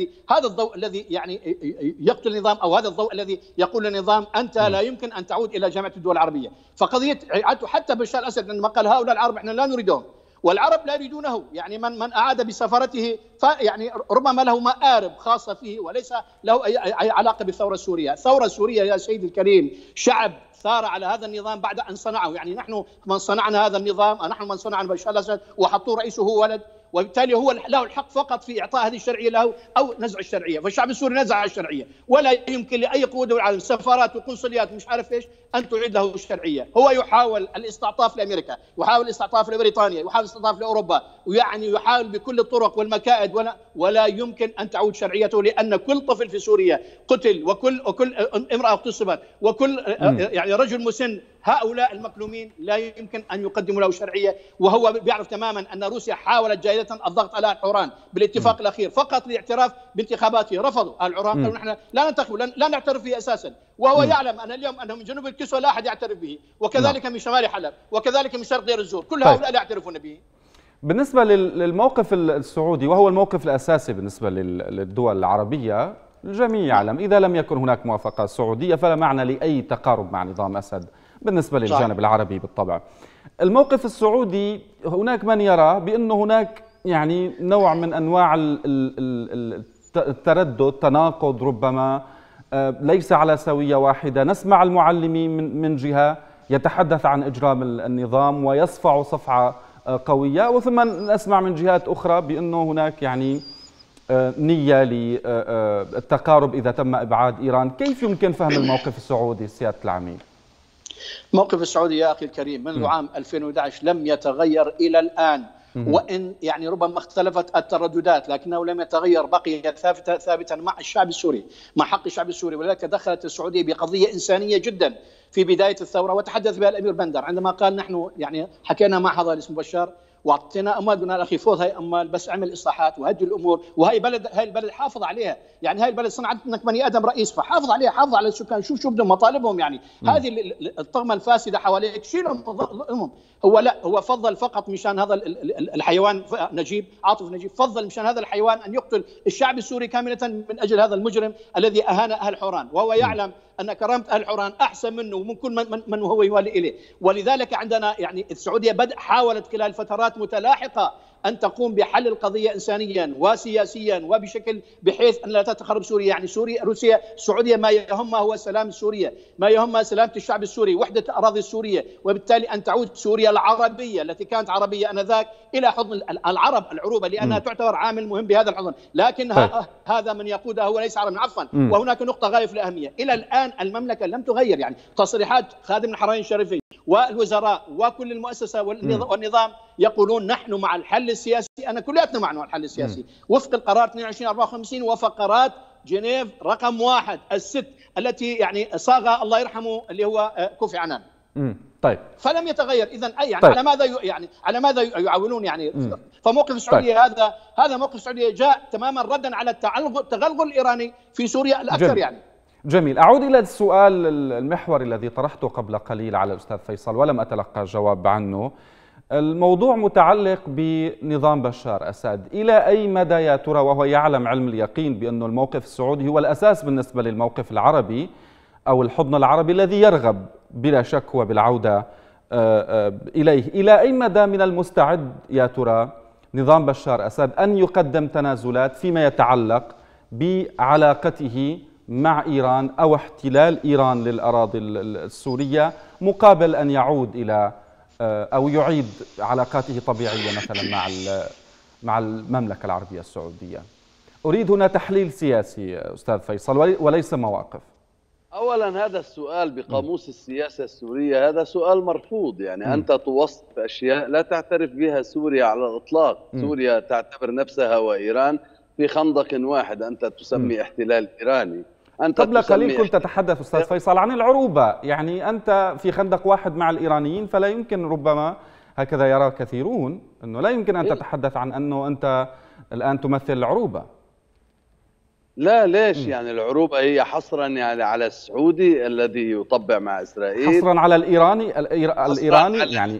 الضوء الذي يعني يقتل النظام، أو هذا الضوء الذي يقول للنظام أنت لا يمكن أن تعود إلى جامعة الدول العربية. فقضية حتى بشار الأسد عندما قال هؤلاء العرب احنا لا نريدهم، والعرب لا يريدونه، يعني من أعاد بسفارته يعني ربما له مآرب خاصة فيه وليس له أي علاقة بالثورة السورية. الثورة السورية يا سيدي الكريم شعب ثار على هذا النظام بعد أن صنعه، يعني نحن من صنعنا هذا النظام، نحن من صنعنا بشار الأسد وحطوه رئيسه هو ولد، وبالتالي هو له الحق فقط في إعطاء هذه الشرعية له أو نزع الشرعية. فالشعب السوري نزع الشرعية، ولا يمكن لأي قوة دول العالم، سفارات وقنصليات مش عارف إيش، أن تعيد له الشرعية. هو يحاول الاستعطاف لأمريكا، يحاول الاستعطاف لبريطانيا، يحاول الاستعطاف لأوروبا، ويعني يحاول بكل الطرق والمكائد، ولا يمكن أن تعود شرعيته، لأن كل طفل في سوريا قتل، وكل امرأة اغتصبت، وكل يعني رجل مسن، هؤلاء المكلومين لا يمكن أن يقدموا له شرعية. وهو بيعرف تماما أن روسيا حاولت جاهدة الضغط على الحوران بالاتفاق الأخير فقط لاعتراف بانتخاباته، رفضوا الحوران، قالوا نحن لا ننتخب، لا نعترف به أساسا. وهو يعلم أن اليوم أنه من جنوب الكسوة لا أحد يعترف به، وكذلك من شمال حلب، وكذلك من شرق دير الزور، كل هؤلاء لا يعترفون به. بالنسبة للموقف السعودي، وهو الموقف الأساسي بالنسبة للدول العربية، الجميع يعلم إذا لم يكن هناك موافقة سعودية فلا معنى لأي تقارب مع نظام أسد بالنسبة للجانب العربي بالطبع. الموقف السعودي هناك من يرى بأنه هناك يعني نوع من أنواع التردد، تناقض ربما، ليس على سوية واحدة. نسمع المعلمي من جهة يتحدث عن إجرام النظام ويصفع صفعة قوية، وثم نسمع من جهات أخرى بأنه هناك يعني نية للتقارب إذا تم إبعاد إيران. كيف يمكن فهم الموقف السعودي سيادة العميد؟ موقف السعودي يا أخي الكريم منذ عام 2011 لم يتغير إلى الآن، وإن يعني ربما اختلفت الترددات لكنه لم يتغير، بقي ثابتا مع الشعب السوري، مع حق الشعب السوري. ولذلك دخلت السعودية بقضية إنسانية جدا في بداية الثورة، وتحدث بها الأمير بندر عندما قال نحن يعني حكينا مع هذا اسمه بشار واعطينا اموال، قلنا الاخي فوض هاي اموال بس اعمل اصلاحات وهدي الامور، وهي البلد حافظ عليها، يعني هاي البلد صنعت انك بني ادم رئيس، فحافظ عليها، حافظ على السكان، شوف بدهم مطالبهم، يعني هذه الطغمه الفاسده حواليك شيلهم. هو فضل فقط مشان هذا الحيوان عاطف نجيب فضل مشان هذا الحيوان ان يقتل الشعب السوري كامله من اجل هذا المجرم الذي اهان اهل حوران، وهو يعلم ان كرامه اهل حوران احسن منه ومن كل من هو يوالي اليه. ولذلك عندنا يعني السعوديه حاولت خلال فترات متلاحقه أن تقوم بحل القضية إنسانيا وسياسيا وبشكل بحيث أن لا تتخرب سوريا. يعني روسيا السعودية ما يهمها هو سلام سوريا، ما يهمها سلامة الشعب السوري، وحدة الأراضي السورية، وبالتالي أن تعود سوريا العربية التي كانت عربية آنذاك إلى حضن العرب العروبة، لأنها تعتبر عامل مهم بهذا الحضن. لكن هذا من يقودها هو ليس عربا عفوا. وهناك نقطة غاية في الأهمية، إلى الآن المملكة لم تغير، يعني تصريحات خادم الحرمين الشريفين والوزراء وكل المؤسسة والنظام يقولون نحن مع الحل السياسي، أنا كلياتنا مع الحل السياسي وفق القرار 2254 وفقرات جنيف رقم 1 الست التي يعني صاغها الله يرحمه اللي هو كوفي عنان. طيب فلم يتغير. إذن يعني طيب. على ماذا يعولون يعني؟ فموقف السعودية طيب. هذا موقف السعودية جاء تماما ردا على التغلغل الإيراني في سوريا الأكثر. يعني جميل. أعود إلى السؤال المحوري الذي طرحته قبل قليل على الأستاذ فيصل ولم أتلقى جواب عنه. الموضوع متعلق بنظام بشار أسد. إلى أي مدى يا ترى، وهو يعلم علم اليقين بأن الموقف السعودي هو الأساس بالنسبة للموقف العربي أو الحضن العربي الذي يرغب بلا شك هو بالعودة إليه، إلى أي مدى من المستعد يا ترى نظام بشار أسد أن يقدم تنازلات فيما يتعلق بعلاقته مع إيران أو احتلال إيران للأراضي السورية مقابل أن يعود إلى أو يعيد علاقاته طبيعية مثلا مع المملكة العربية السعودية؟ أريد هنا تحليل سياسي أستاذ فيصل وليس مواقف. أولا هذا السؤال بقاموس السياسة السورية هذا سؤال مرفوض، يعني أنت توصف أشياء لا تعترف بها سوريا على الإطلاق. سوريا تعتبر نفسها وإيران في خندق واحد، أنت تسمي احتلال إيراني. أنت قبل قليل كنت تتحدث أستاذ فيصل عن العروبة، يعني أنت في خندق واحد مع الإيرانيين، فلا يمكن، ربما هكذا يرى كثيرون، أنه لا يمكن أن تتحدث عن أنه أنت الآن تمثل العروبة. لا ليش؟ يعني العروبة هي حصرا يعني على السعودي الذي يطبع مع إسرائيل، حصرا على الإيراني يعني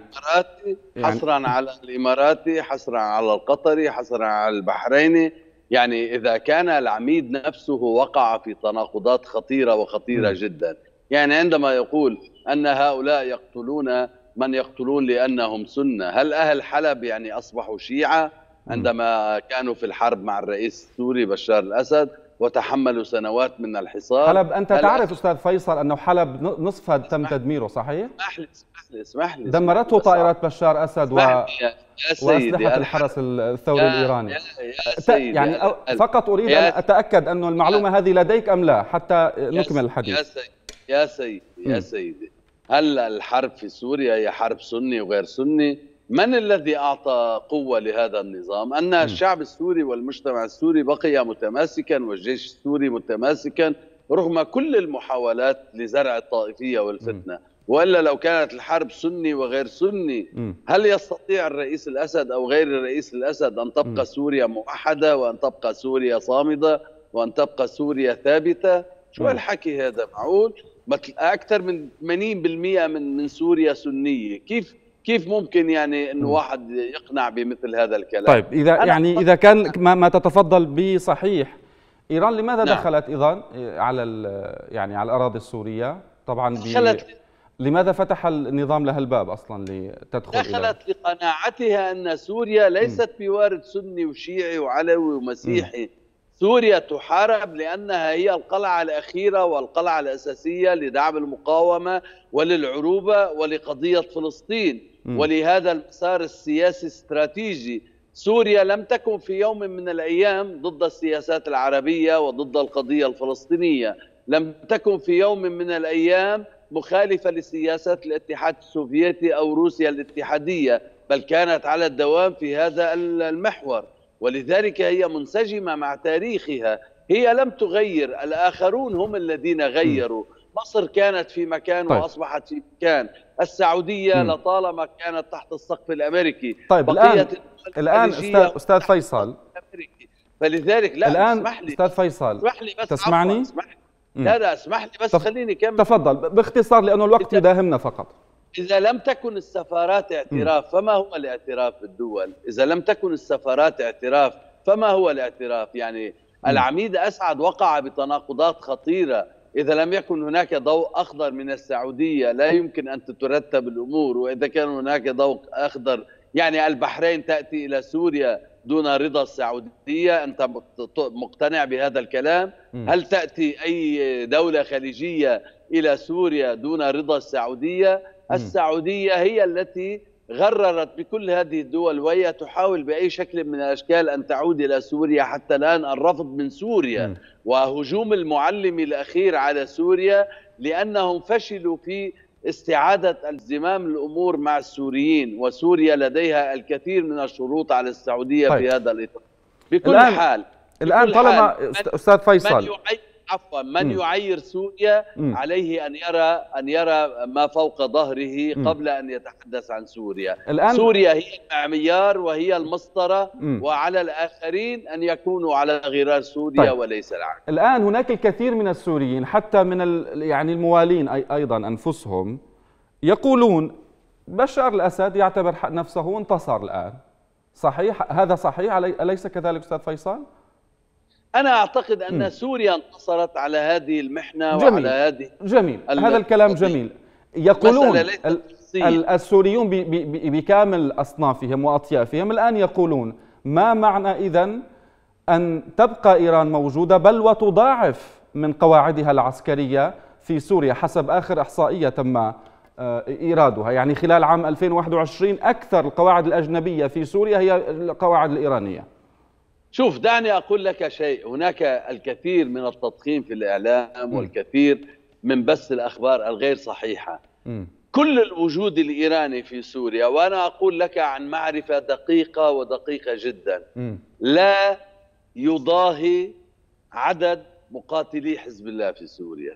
حصرا على الإماراتي، حصرا على القطري، حصرا على البحريني. يعني إذا كان العميد نفسه وقع في تناقضات خطيرة وخطيرة جدا، يعني عندما يقول أن هؤلاء يقتلون من يقتلون لأنهم سنة، هل أهل حلب يعني أصبحوا شيعة عندما كانوا في الحرب مع الرئيس السوري بشار الأسد وتحملوا سنوات من الحصار؟ حلب أنت تعرف أستاذ فيصل أنه حلب نصفها تم تدميره، صحيح؟ اسمح لي دمرته طائرات بشار أسد وأسلحة الحرس الثوري الإيراني. يعني فقط أريد أن أتأكد أن المعلومة هذه لديك أم لا حتى نكمل الحديث. يا سيدي هل الحرب في سوريا هي حرب سني وغير سني؟ من الذي أعطى قوة لهذا النظام؟ أن الشعب السوري والمجتمع السوري بقي متماسكا والجيش السوري متماسكا رغم كل المحاولات لزرع الطائفية والفتنة. وإلا لو كانت الحرب سني وغير سني، هل يستطيع الرئيس الأسد أو غير الرئيس الأسد أن تبقى سوريا موحدة وأن تبقى سوريا صامدة وأن تبقى سوريا ثابتة؟ شو الحكي هذا؟ معقول؟ أكثر من 80% من سوريا سنية، كيف ممكن يعني انه واحد يقنع بمثل هذا الكلام؟ طيب اذا كان ما تتفضل به صحيح، ايران لماذا دخلت ايضا على على الاراضي السوريه؟ طبعا لماذا فتح النظام لها الباب اصلا لتدخل؟ دخلت لقناعتها ان سوريا ليست بوارد سني وشيعي وعلوي ومسيحي. سوريا تحارب لأنها هي القلعة الأخيرة والقلعة الأساسية لدعم المقاومة وللعروبة ولقضية فلسطين ولهذا المسار السياسي الاستراتيجي. سوريا لم تكن في يوم من الأيام ضد السياسات العربية وضد القضية الفلسطينية، لم تكن في يوم من الأيام مخالفة لسياسات الاتحاد السوفيتي أو روسيا الاتحادية، بل كانت على الدوام في هذا المحور، ولذلك هي منسجمة مع تاريخها. هي لم تغير، الآخرون هم الذين غيروا. مصر كانت في مكان وأصبحت في مكان، السعودية لطالما كانت تحت السقف الأمريكي. طيب الآن أستاذ فيصل، فلذلك لا الآن اسمح لي أستاذ فيصل، اسمح لي بس تسمعني؟ لا اسمح لي بس خليني كمل. تفضل باختصار لأنه الوقت يداهمنا فقط. إذا لم تكن السفارات اعتراف فما هو الاعتراف بالدول؟ إذا لم تكن السفارات اعتراف فما هو الاعتراف؟ يعني العميد أسعد وقع بتناقضات خطيرة. إذا لم يكن هناك ضوء أخضر من السعودية لا يمكن أن تترتب الأمور، وإذا كان هناك ضوء أخضر يعني البحرين تأتي إلى سوريا دون رضا السعودية، أنت مقتنع بهذا الكلام؟ هل تأتي أي دولة خليجية إلى سوريا دون رضا السعودية؟ السعودية هي التي غررت بكل هذه الدول وهي تحاول بأي شكل من الأشكال أن تعود إلى سوريا. حتى الآن الرفض من سوريا وهجوم المعلم الأخير على سوريا لأنهم فشلوا في استعادة الزمام الأمور مع السوريين، وسوريا لديها الكثير من الشروط على السعودية في هذا الإطار. بكل حال الآن طالما أستاذ فيصل من يعير سوريا عليه أن يرى ما فوق ظهره قبل أن يتحدث عن سوريا. سوريا هي المعيار وهي المسطرة، وعلى الآخرين أن يكونوا على غرار سوريا وليس العكس. الآن هناك الكثير من السوريين حتى من الموالين أيضا أنفسهم يقولون بشار الأسد يعتبر نفسه انتصر الآن، صحيح؟ هذا صحيح أليس كذلك أستاذ فيصل؟ أنا أعتقد أن سوريا انتصرت على هذه المحنة جميل. وعلى هذه جميل، هذا الكلام جميل. يقولون السوريون بكامل أصنافهم وأطيافهم الآن يقولون ما معنى إذن أن تبقى إيران موجودة بل وتضاعف من قواعدها العسكرية في سوريا حسب آخر إحصائية تم إيرادها، يعني خلال عام 2021 أكثر القواعد الأجنبية في سوريا هي القواعد الإيرانية. شوف، دعني أقول لك شيء، هناك الكثير من التضخيم في الإعلام والكثير من بث الأخبار الغير صحيحة. كل الوجود الإيراني في سوريا، وأنا أقول لك عن معرفة دقيقة ودقيقة جدا، لا يضاهي عدد مقاتلي حزب الله في سوريا.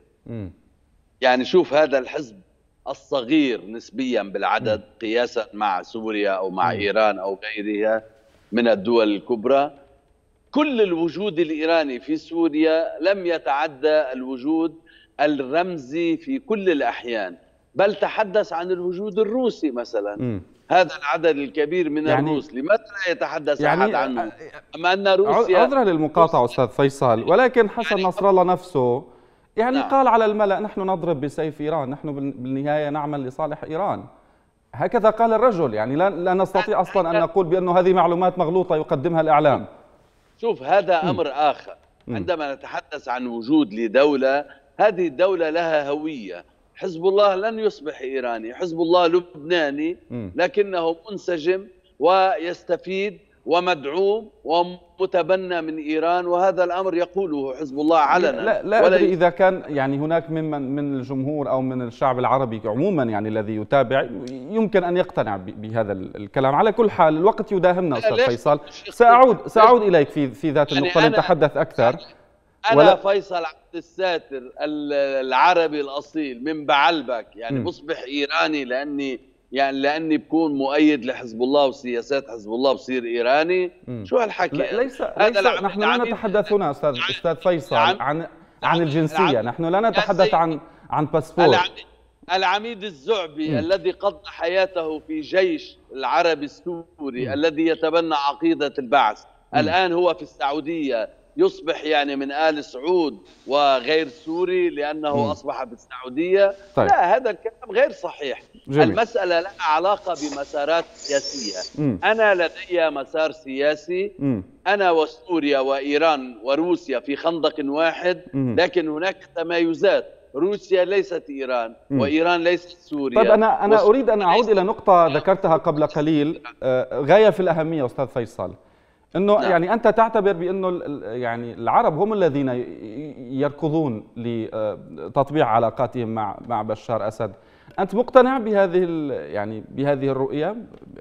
يعني شوف، هذا الحزب الصغير نسبيا بالعدد قياسا مع سوريا أو مع إيران أو غيرها من الدول الكبرى، كل الوجود الإيراني في سوريا لم يتعدى الوجود الرمزي في كل الأحيان، بل تحدث عن الوجود الروسي مثلا. هذا العدد الكبير من الروس لماذا لا يتحدث أحد عنه؟ أما أن روسيا عذرا للمقاطعة أستاذ فيصل، ولكن حسن نصر الله نفسه يعني قال على الملأ نحن نضرب بسيف إيران، نحن بالنهاية نعمل لصالح إيران. هكذا قال الرجل، يعني لا نستطيع أصلا أن نقول بأنه هذه معلومات مغلوطة يقدمها الإعلام. شوف، هذا أمر آخر. عندما نتحدث عن وجود لدولة، هذه الدولة لها هوية. حزب الله لن يصبح إيراني، حزب الله لبناني، لكنه منسجم ويستفيد ومدعوم ومتبنى من إيران، وهذا الأمر يقوله حزب الله علنا. لا أدري إذا كان يعني هناك من الجمهور أو من الشعب العربي عموما يعني الذي يتابع يمكن أن يقتنع بهذا الكلام. على كل حال الوقت يداهمنا أستاذ فيصل، سأعود إليك في ذات النقطة لنتحدث أكثر. أنا فيصل عبد الساتر العربي الأصيل من بعلبك، يعني بصبح إيراني لأني بكون مؤيد لحزب الله وسياسات حزب الله بصير إيراني؟ شو هالحكي؟ ليس نحن لا نتحدث هنا أستاذ فيصل عن الجنسية، نحن لا نتحدث عن باسبور. العميد الزعبي الذي قضى حياته في جيش العربي السوري الذي يتبنى عقيدة البعث، الآن هو في السعودية، يصبح يعني من آل سعود وغير سوري لأنه أصبح بالسعودية. طيب. لا، هذا الكلام غير صحيح. جميل. المسألة لها علاقة بمسارات سياسية. أنا لدي مسار سياسي، أنا وسوريا وإيران وروسيا في خندق واحد، لكن هناك تمايزات. روسيا ليست إيران وإيران ليست سوريا. طيب أنا أريد أن أعود إلى نقطة ذكرتها قبل قليل غاية في الأهمية أستاذ فيصل، انه يعني انت تعتبر بانه يعني العرب هم الذين يركضون لتطبيع علاقاتهم مع بشار اسد. انت مقتنع بهذه الرؤيه؟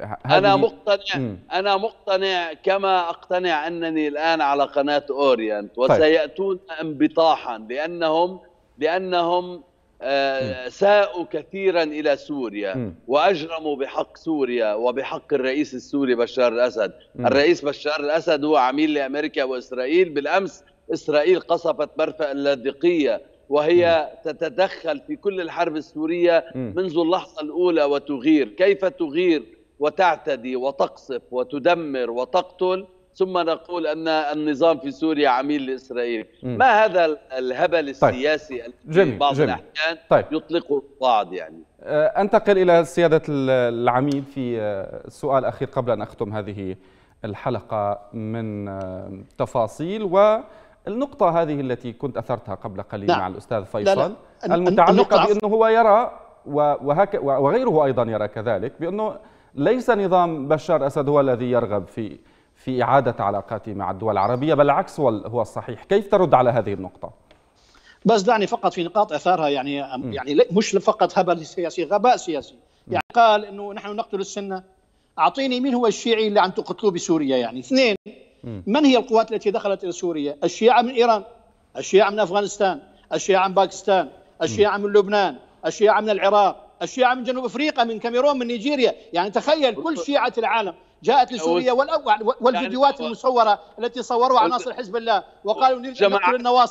انا مقتنع كما اقتنع انني الان على قناه اورينت، وسياتون انبطاحا لانهم ساءوا كثيرا إلى سوريا وأجرموا بحق سوريا وبحق الرئيس السوري بشار الأسد. الرئيس بشار الأسد هو عميل لأمريكا وإسرائيل. بالأمس إسرائيل قصفت مرفأ اللاذقية وهي تتدخل في كل الحرب السورية منذ اللحظة الأولى وتغير. كيف تغير وتعتدي وتقصف وتدمر وتقتل، ثم نقول أن النظام في سوريا عميل لإسرائيل؟ ما هذا الهبل السياسي الذي بعض الأحيان يطلقه البعض؟ يعني أنتقل إلى سيادة العميد في سؤال أخير قبل أن أختم هذه الحلقة من تفاصيل، والنقطة هذه التي كنت أثرتها قبل قليل مع الأستاذ فيصل المتعلقة بأنه هو يرى وغيره أيضا يرى كذلك بأنه ليس نظام بشار أسد هو الذي يرغب في إعادة علاقاته مع الدول العربية، بل العكس هو الصحيح. كيف ترد على هذه النقطة؟ بس دعني فقط في نقاط أثارها، يعني مش فقط هبل سياسي، غباء سياسي. يعني قال إنه نحن نقتل السنة. أعطيني مين هو الشيعي اللي عم تقتلوه بسوريا؟ يعني اثنين، من هي القوات التي دخلت إلى سوريا؟ الشيعة من إيران، الشيعة من أفغانستان، الشيعة من باكستان، الشيعة من لبنان، الشيعة من العراق، الشيعة من جنوب أفريقيا، من كاميرون، من نيجيريا. يعني تخيل كل شيعة العالم جاءت لسوريا، والفيديوهات المصورة التي صوروها عناصر حزب الله وقالوا نرجع نقتل النواصب.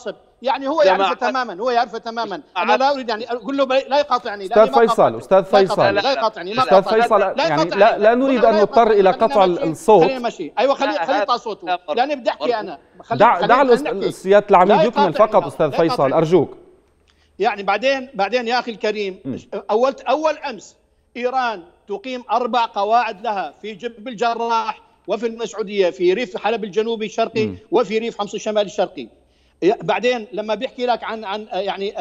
يعني هو يعرف تماما انا لا اريد يعني اقول له لا يقاطعني. استاذ فيصل لا يقاطعني استاذ فيصل يعني لا نريد ان نضطر الى قطع الصوت. خلينا ماشي. ايوه خلي يقطع صوته لاني بدي احكي انا. دع سياده العميد يكمل فقط استاذ فيصل ارجوك. يعني بعدين يا اخي الكريم، اول امس ايران تقيم 4 قواعد لها في جبل الجراح وفي المسعوديه، في ريف حلب الجنوبي الشرقي وفي ريف حمص الشمالي الشرقي. بعدين لما بيحكي لك عن يعني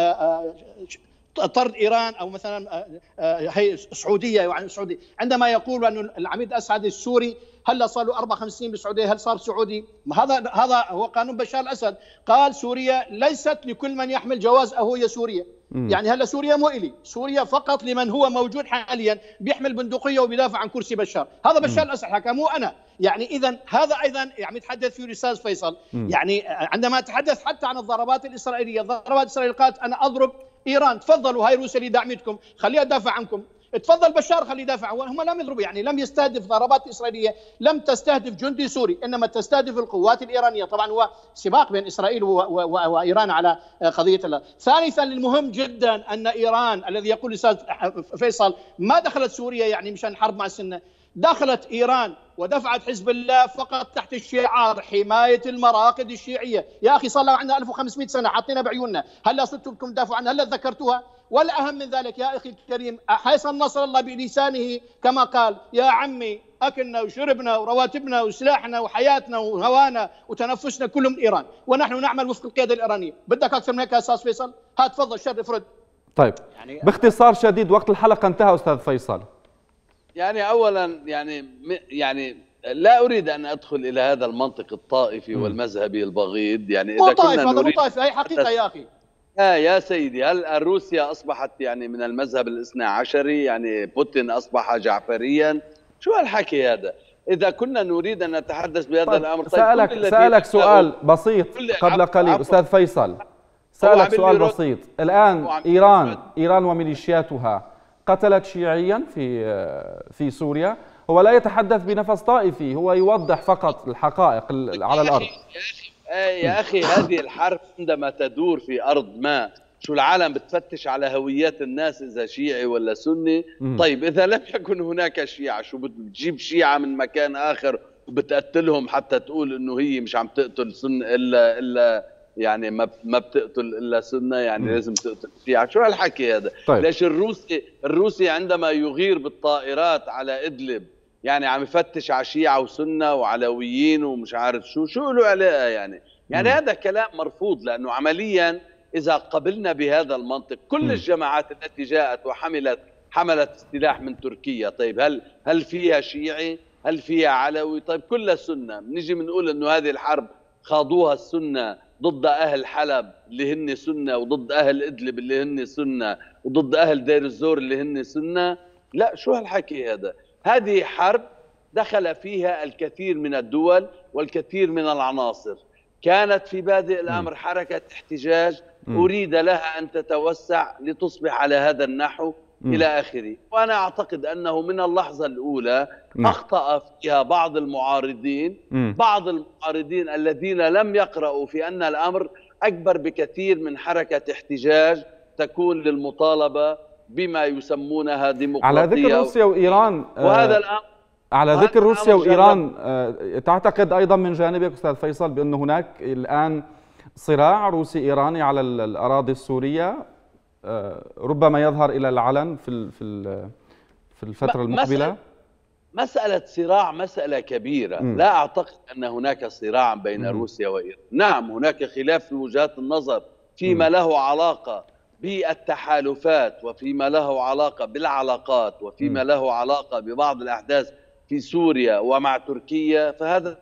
طرد ايران او مثلا هي السعوديه، يعني السعودي عندما يقول ان العميد اسعد السوري هلا صار له 4-5 سنين بالسعوديه، هل صار سعودي؟ هذا هو قانون بشار الاسد، قال سوريا ليست لكل من يحمل جواز هويه سوريا. يعني هلا سوريا مو الي، سوريا فقط لمن هو موجود حاليا بيحمل بندقيه وبيدافع عن كرسي بشار. هذا بشار الاسد حكى مو انا. يعني اذا هذا ايضا يعني يتحدث فيه الاستاذ فيصل. يعني عندما تحدث حتى عن الضربات الاسرائيليه، ضربات اسرائيل قالت انا اضرب ايران، تفضلوا هاي روسيا اللي دعمتكم خليها تدافع عنكم، تفضل بشار خليه يدافع. هم لم يضربوا، يعني لم يستهدف ضربات اسرائيليه لم تستهدف جندي سوري، انما تستهدف القوات الايرانيه. طبعا هو سباق بين اسرائيل وايران على قضيه الله. ثالثا المهم جدا ان ايران الذي يقول الاستاذ فيصل ما دخلت سوريا يعني مشان حرب مع السنه، دخلت ايران ودفعت حزب الله فقط تحت الشعار حمايه المراقد الشيعيه. يا اخي صار لها عندنا 1500 سنه حاطينها بعيوننا، هلا صرتوا بدكم تدافعوا عنها، هلا ذكرتوها؟ والأهم من ذلك يا أخي الكريم، حسن نصر الله بلسانه كما قال يا عمي أكلنا وشربنا ورواتبنا وسلاحنا وحياتنا وهوانا وتنفسنا كله من إيران، ونحن نعمل وفق القيادة الإيرانية. بدك أكثر من هيك يا أستاذ فيصل؟ هات تفضل شرف رد. طيب يعني باختصار شديد، وقت الحلقة انتهى أستاذ فيصل. يعني أولا يعني لا أريد أن أدخل إلى هذا المنطق الطائفي والمذهبي البغيض. يعني إذا كنا هذا مو طائفي، هي حقيقة يا أخي. يا سيدي، هل روسيا أصبحت يعني من المذهب الاثنى عشري؟ يعني بوتين أصبح جعفريا؟ شو هالحكي هذا؟ إذا كنا نريد أن نتحدث بهذا الأمر. طيب سألك سؤال بسيط قبل قليل أستاذ فيصل، سألك سؤال بسيط. الآن إيران وميليشياتها قتلت شيعيا في سوريا. هو لا يتحدث بنفس طائفي، هو يوضح فقط الحقائق على الأرض. يا أخي هذه الحرب عندما تدور في أرض ما، شو العالم بتفتش على هويات الناس إذا شيعي ولا سني؟ طيب إذا لم يكن هناك شيعة، شو بتجيب شيعة من مكان آخر وبتقتلهم حتى تقول إنه هي مش عم تقتل سنة إلا يعني ما بتقتل إلا سنة، يعني لازم تقتل شيعة؟ شو هالحكي هذا؟ طيب. ليش الروسي عندما يغير بالطائرات على إدلب يعني عم يفتش على شيعة وسنة وعلويين ومش عارف شو له علاقة؟ يعني هذا كلام مرفوض، لأنه عمليا إذا قبلنا بهذا المنطق كل الجماعات التي جاءت حملت سلاح من تركيا، طيب هل فيها شيعي؟ هل فيها علوي؟ طيب كلها سنة. بنيجي بنقول إنه هذه الحرب خاضوها السنة ضد أهل حلب اللي هن سنة، وضد أهل إدلب اللي هن سنة، وضد أهل دير الزور اللي هن سنة. لا، شو هالحكي هذا؟ هذه حرب دخل فيها الكثير من الدول والكثير من العناصر. كانت في بادئ الأمر حركة احتجاج أريد لها أن تتوسع لتصبح على هذا النحو إلى آخره. وأنا أعتقد أنه من اللحظة الأولى أخطأ فيها بعض المعارضين الذين لم يقرأوا في أن الأمر أكبر بكثير من حركة احتجاج تكون للمطالبة بما يسمونها ديمقراطية. على ذكر روسيا وإيران، وهذا الأمر على ذكر روسيا وإيران، تعتقد أيضا من جانبك أستاذ فيصل بأن هناك الآن صراع روسي إيراني على الأراضي السورية ربما يظهر إلى العلن في الفترة المقبلة؟ مسألة صراع مسألة كبيرة. لا أعتقد أن هناك صراع بين روسيا وإيران. نعم هناك خلاف في وجهات النظر فيما له علاقة بالتحالفات، وفيما له علاقة بالعلاقات، وفيما له علاقة ببعض الأحداث في سوريا ومع تركيا، فهذا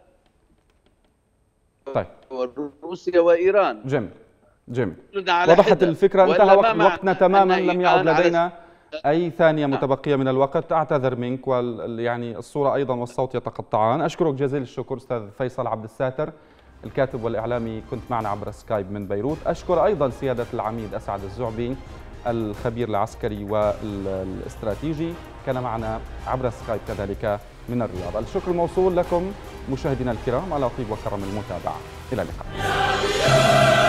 طيب روسيا وإيران. جميل وضحت الفكرة. انتهى وقتنا تماما، لم يعد لدينا أي ثانية متبقية من الوقت. أعتذر منك، يعني الصورة أيضا والصوت يتقطعان. أشكرك جزيل الشكر أستاذ فيصل عبد الساتر، الكاتب والإعلامي، كنت معنا عبر سكايب من بيروت. أشكر أيضا سيادة العميد أسعد الزعبي، الخبير العسكري والاستراتيجي، كان معنا عبر سكايب كذلك من الرياض. الشكر موصول لكم مشاهدينا الكرام على طيب وكرم المتابعة. إلى اللقاء.